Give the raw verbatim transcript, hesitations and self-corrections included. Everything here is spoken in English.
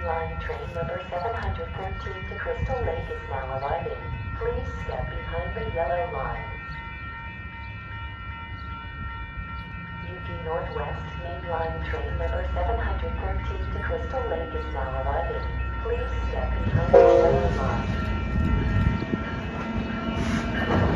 mainline train number seven hundred thirteen to Crystal Lake is now arriving. Please step behind the yellow line. U P Northwest mainline train number seven hundred thirteen to Crystal Lake is now arriving. Please step behind the yellow line.